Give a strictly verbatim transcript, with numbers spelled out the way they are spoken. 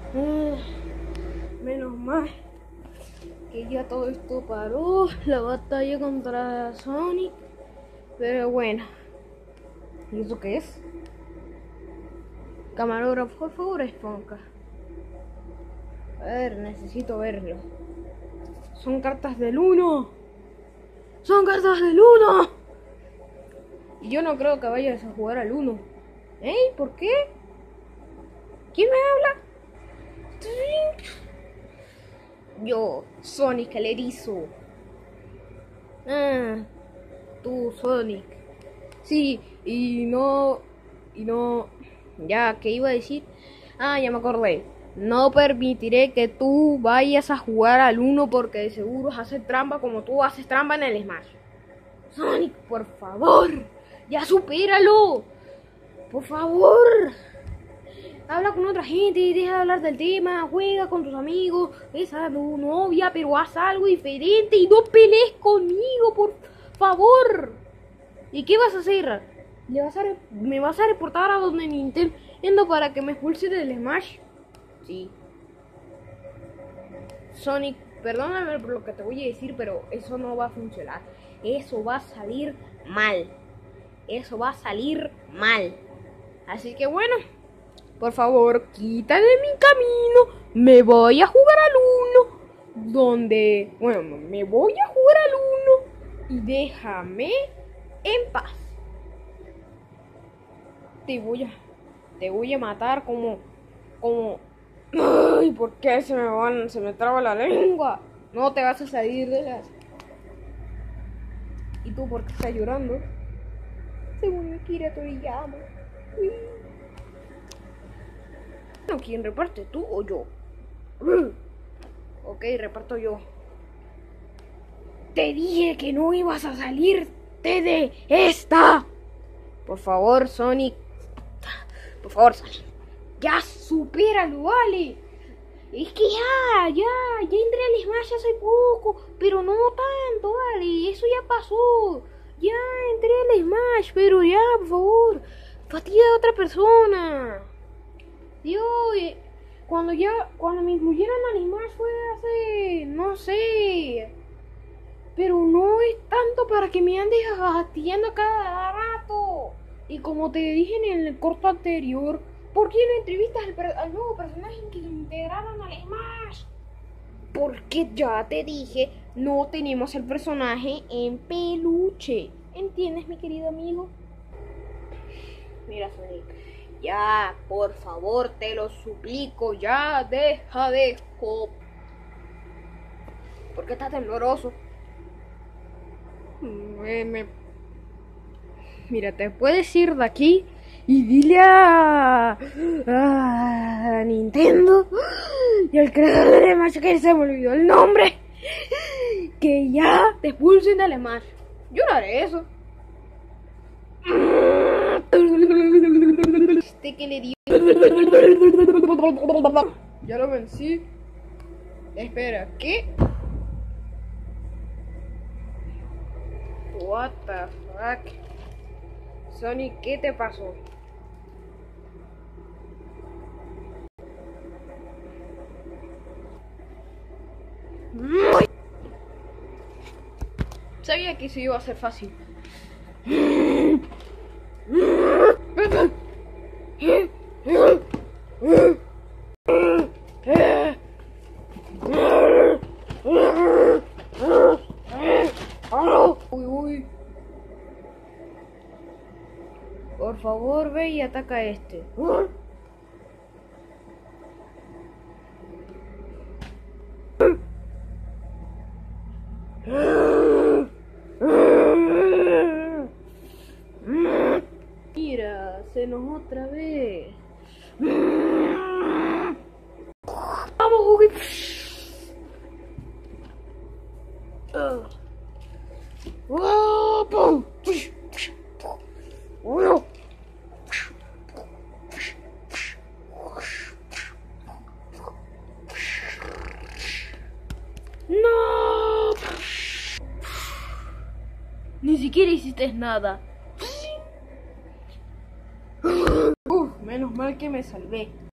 Eh, menos mal que ya todo esto paró, la batalla contra Sonic. Pero bueno, ¿y eso qué es? Camarógrafo, por favor, Esponja. A ver, necesito verlo. Son cartas del uno. Son cartas del uno. Y yo no creo que vayas a jugar al uno. ¿Eh? ¿Por qué? ¿Quién me habla? Yo, Sonic el erizo. Ah, tú, Sonic. Sí, y no... Y no... Ya, ¿qué iba a decir? Ah, ya me acordé. No permitiré que tú vayas a jugar al uno porque de seguro haces trampa como tú haces trampa en el Smash. Sonic, por favor, ya supéralo. Por favor. Habla con otra gente, deja de hablar del tema, juega con tus amigos, besa a tu novia, pero haz algo diferente y no pelees conmigo, por favor. ¿Y qué vas a hacer? ¿Le vas a ¿Me vas a reportar a donde Nintendo para que me expulse del Smash? Sí. Sonic, perdóname por lo que te voy a decir, pero eso no va a funcionar. Eso va a salir mal. Eso va a salir mal. Así que bueno, por favor, quita de mi camino. Me voy a jugar al uno. Donde, bueno, me voy a jugar al uno. Y déjame en paz. Te voy a, te voy a matar como, como... Ay, ¿por qué se me van, se me traba la lengua? No te vas a salir de las... ¿Y tú por qué estás llorando? Según Akira Toriyama. Uy. Bueno, ¿quién reparte, tú o yo? Ok, reparto yo. Te dije que no ibas a salirte de esta. Por favor, Sonic. Por favor, Sonic. Ya, supéralo, vale. Es que ya, ya, ya entré al Smash hace poco, pero no tanto, vale. Eso ya pasó. Ya entré al Smash, pero ya, por favor. Fatiga a otra persona. Dios, cuando ya, cuando me incluyeron al Smash fue hace, no sé. Pero no es tanto para que me andes fastidiando cada rato. Y como te dije en el corto anterior, ¿por qué no entrevistas al, al nuevo personaje que se integraron al Smash? Porque ya te dije, no tenemos el personaje en peluche. ¿Entiendes, mi querido amigo? Mira, Sonic, ya, por favor, te lo suplico, ya deja de... ¿Por qué estás tembloroso? Me, me... Mira, te puedes ir de aquí y dile a, a Nintendo y al creador de Smash, que se me olvidó el nombre, que ya te expulsen del Smash. Yo no haré eso. Este que le dio. Ya lo vencí. Espera, ¿qué? What the fuck? Sonic, ¿qué te pasó? Sabía que eso iba a ser fácil. Uy, uy. Por favor, ve y ataca a este. Mira, se nos otra vez. Vamos, Hugo. Uh. Oh, boom. Oh. No. Ni siquiera hiciste nada. Uf, menos mal que me salvé.